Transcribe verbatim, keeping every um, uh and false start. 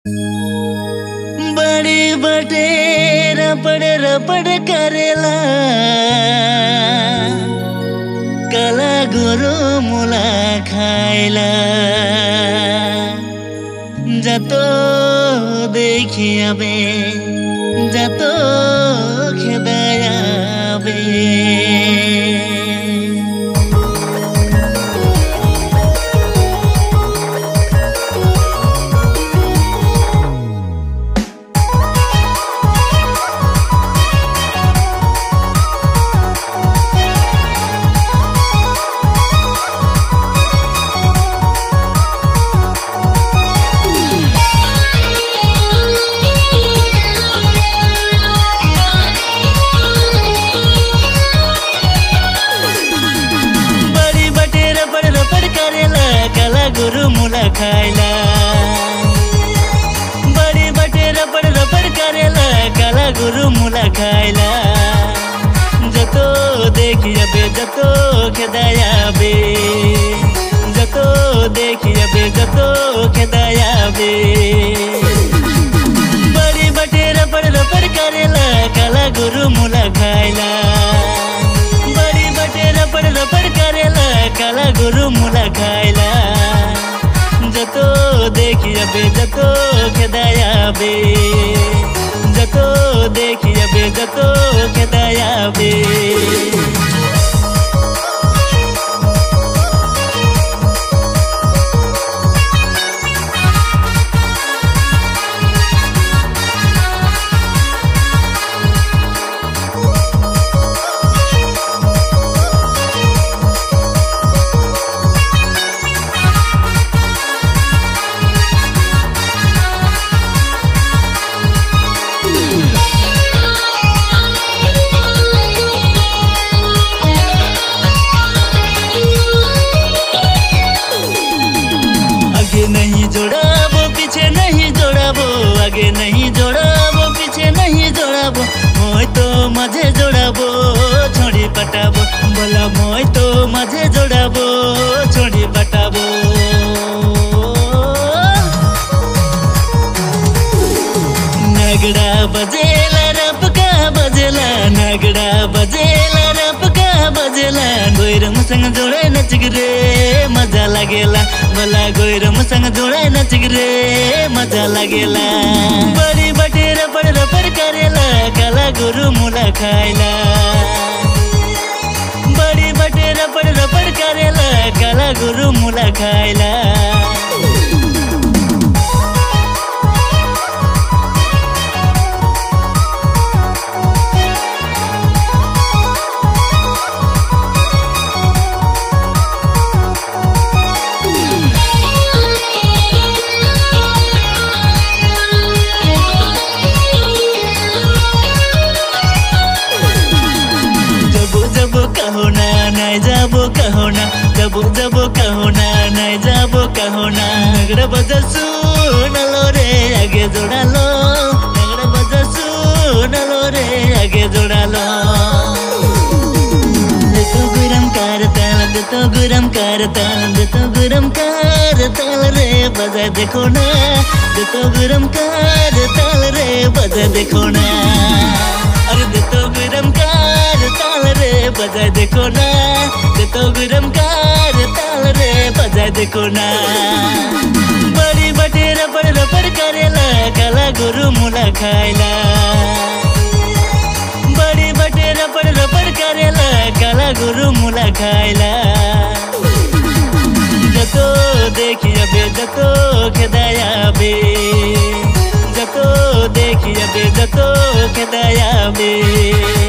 बड़ी बटे रपड़ रपड़ करेला कला गुरु मुला खाइला जतो देखिया बे जतो खेदाया बे। गुरु मुला खाइला बड़ी बटे रपड़ रपड़ करेला काला गुरु मुला खाइला जतो देखिया बे जतो खेदाया बे जतो देखिया बे जतो खेदाया बे। बड़ी बटे रपड़ रपड़ करेला काला गुरु मुला खाइला बड़ी बटे रपड़ रपड़ करेला काला गुरु मुला खाइला जतो देखिया बे जतो खेदाया बे जतो देखिया बे जतो खेदाया बे। नहीं जोड़ाबो पीछे नहीं जोड़ाबो आगे नहीं जोड़ाबो पीछे नहीं जोड़ाबो मोय तो मझे जोड़ाबो छोड़ी पटाबो बोला मोय तो मझे जोड़ाबो छोड़ी पटाबो। नगड़ा बजेला रपका बजेला नगड़ा बजेला रपका बजेला गोइरम संग जोड़े नच रे मजा लागेला बोला गोइरम संग जोड़े नच रे मजा लागेला। बड़ी बटे रपड़ रपड़ करेला काला गुरु मुला खाइला बड़ी बटे रपड़ रपड़ करेला काला गुरु मुला खाइला। कहो ना नहीं जाबो कहो ना जबो जबो कहो ना नहीं जाबो कहो ना नगड़ा बजा सुन लो रे आगे जोड़ा लो नगड़ा बजा सुन लो रे आगे जोड़ा लो। देतो गुरम कार ताल देतो गुरम कार ताल देतो गुरम कार ताल रे बजा देखो ना देतो गुरम कार ताल रे बजा देखो ना अरे देतो गुरम कार ताल रे बजा देखो ना देतो गुरम कार ताल रे बजा देखो ना। बड़ी बटे रपड़ रपड़ करेला काला गुरु मुला खाइला बड़ी बटे रपड़ रपड़ करेला काला गुरु मुला खाइला जतो देखिया बे जतो खेदाया बे जतो देखिया बे जतो खेदाया बे।